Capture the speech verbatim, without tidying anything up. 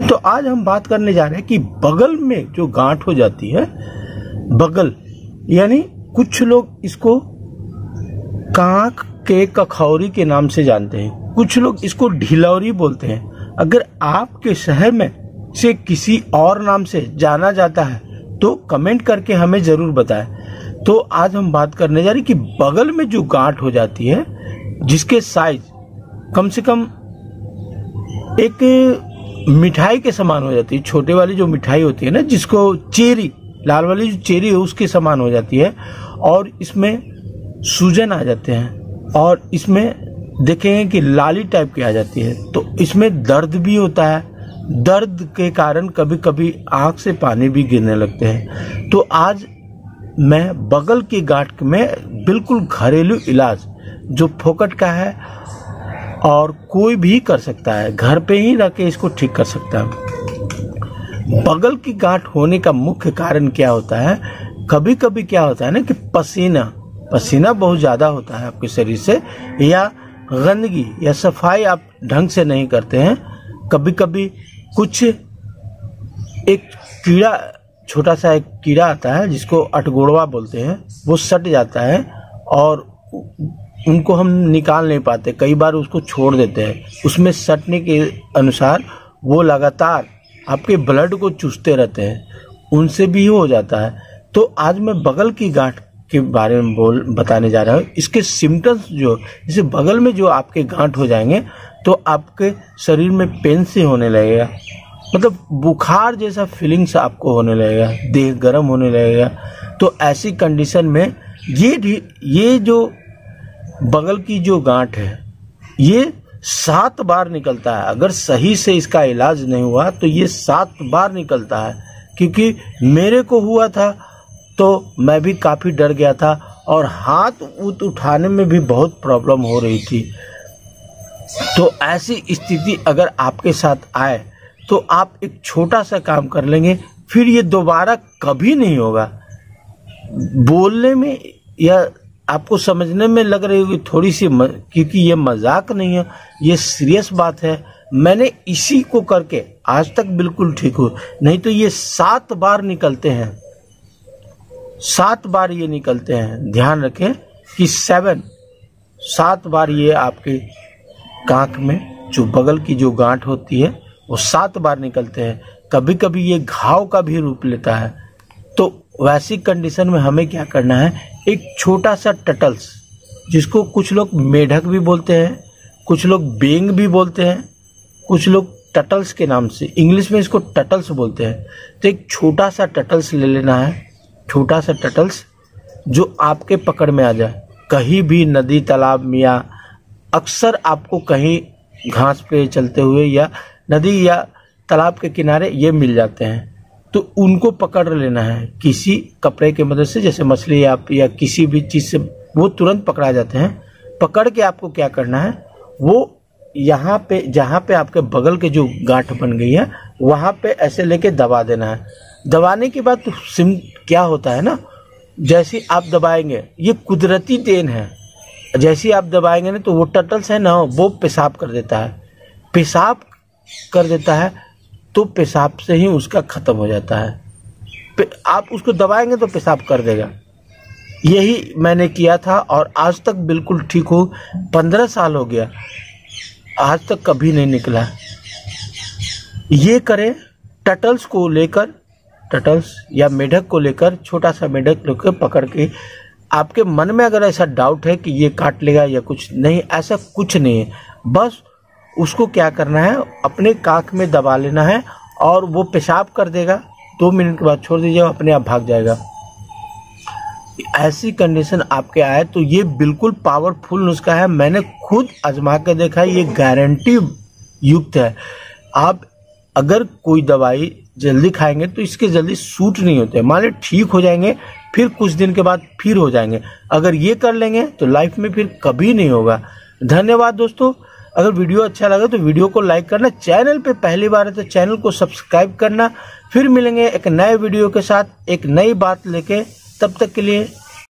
तो आज हम बात करने जा रहे हैं कि बगल में जो गांठ हो जाती है, बगल यानी कुछ लोग इसको कांख के कखौरी के नाम से जानते हैं, कुछ लोग इसको ढिलौरी बोलते हैं। अगर आपके शहर में से किसी और नाम से जाना जाता है तो कमेंट करके हमें जरूर बताएं। तो आज हम बात करने जा रहे हैं कि बगल में जो गांठ हो जाती है, जिसके साइज कम से कम एक मिठाई के समान हो जाती है, छोटे वाली जो मिठाई होती है ना, जिसको चेरी, लाल वाली जो चेरी है उसके समान हो जाती है, और इसमें सूजन आ जाते हैं और इसमें देखेंगे कि लाली टाइप की आ जाती है। तो इसमें दर्द भी होता है, दर्द के कारण कभी कभी आंख से पानी भी गिरने लगते हैं। तो आज मैं बगल की गांठ में बिल्कुल घरेलू इलाज जो फोकट का है और कोई भी कर सकता है, घर पे ही रह के इसको ठीक कर सकता है। बगल की गांठ होने का मुख्य कारण क्या होता है? कभी कभी क्या होता है ना कि पसीना पसीना बहुत ज्यादा होता है आपके शरीर से, या गंदगी या सफाई आप ढंग से नहीं करते हैं। कभी कभी कुछ एक कीड़ा, छोटा सा एक कीड़ा आता है जिसको अटगोड़वा बोलते हैं, वो सट जाता है और उनको हम निकाल नहीं पाते, कई बार उसको छोड़ देते हैं। उसमें सटने के अनुसार वो लगातार आपके ब्लड को चूसते रहते हैं, उनसे भी हो जाता है। तो आज मैं बगल की गांठ के बारे में बोल बताने जा रहा हूँ। इसके सिम्टम्स जो, जैसे बगल में जो आपके गांठ हो जाएंगे तो आपके शरीर में पेन से होने लगेगा, मतलब बुखार जैसा फीलिंग्स आपको होने लगेगा, देह गर्म होने लगेगा। तो ऐसी कंडीशन में ये ये जो बगल की जो गांठ है ये सात बार निकलता है। अगर सही से इसका इलाज नहीं हुआ तो ये सात बार निकलता है, क्योंकि मेरे को हुआ था तो मैं भी काफी डर गया था और हाथ उठाने में भी बहुत प्रॉब्लम हो रही थी। तो ऐसी स्थिति अगर आपके साथ आए तो आप एक छोटा सा काम कर लेंगे, फिर ये दोबारा कभी नहीं होगा। बोलने में या आपको समझने में लग रही होगी थोड़ी सी, क्योंकि ये मजाक नहीं है, ये सीरियस बात है। मैंने इसी को करके आज तक बिल्कुल ठीक हूँ। नहीं तो ये सात बार निकलते हैं, सात बार ये निकलते हैं। ध्यान रखें कि सेवन सात बार ये आपके कांख में जो बगल की जो गांठ होती है वो सात बार निकलते हैं। कभी कभी ये घाव का भी रूप लेता है। तो वैसी कंडीशन में हमें क्या करना है, एक छोटा सा टटल्स, जिसको कुछ लोग मेढक भी बोलते हैं, कुछ लोग बेंग भी बोलते हैं, कुछ लोग टटल्स के नाम से, इंग्लिश में इसको टटल्स बोलते हैं। तो एक छोटा सा टटल्स ले लेना है, छोटा सा टटल्स जो आपके पकड़ में आ जाए। कहीं भी नदी तालाब में या अक्सर आपको कहीं घास पे चलते हुए या नदी या तालाब के किनारे ये मिल जाते हैं, तो उनको पकड़ लेना है किसी कपड़े की मदद से, जैसे मछली आप या किसी भी चीज से, वो तुरंत पकड़ा जाते हैं। पकड़ के आपको क्या करना है, वो यहाँ पे जहाँ पे आपके बगल के जो गांठ बन गई है वहां पे ऐसे लेके दबा देना है। दबाने के बाद तो सिम क्या होता है ना, जैसे आप दबाएंगे, ये कुदरती देन है, जैसे आप दबाएंगे ना तो वो टटल्स है ना, वो पेशाब कर देता है। पेशाब कर देता है तो पेशाब से ही उसका खत्म हो जाता है। आप उसको दबाएंगे तो पेशाब कर देगा। यही मैंने किया था और आज तक बिल्कुल ठीक हो। पंद्रह साल हो गया, आज तक कभी नहीं निकला। ये करें, टटल्स को लेकर, टटल्स या मेढक को लेकर, छोटा सा मेढक लेकर पकड़ के, आपके मन में अगर ऐसा डाउट है कि ये काट लेगा या कुछ नहीं, ऐसा कुछ नहीं है। बस उसको क्या करना है, अपने कांख में दबा लेना है और वो पेशाब कर देगा। दो मिनट के बाद छोड़ दीजिएगा, अपने आप भाग जाएगा। ऐसी कंडीशन आपके आए तो ये बिल्कुल पावरफुल नुस्खा है। मैंने खुद आजमा के देखा है, ये गारंटी युक्त है। आप अगर कोई दवाई जल्दी खाएंगे तो इसके जल्दी सूट नहीं होते, मान लीजिए ठीक हो जाएंगे, फिर कुछ दिन के बाद फिर हो जाएंगे। अगर ये कर लेंगे तो लाइफ में फिर कभी नहीं होगा। धन्यवाद दोस्तों। अगर वीडियो अच्छा लगा तो वीडियो को लाइक करना, चैनल पे पहली बार है तो चैनल को सब्सक्राइब करना। फिर मिलेंगे एक नए वीडियो के साथ, एक नई बात लेके। तब तक के लिए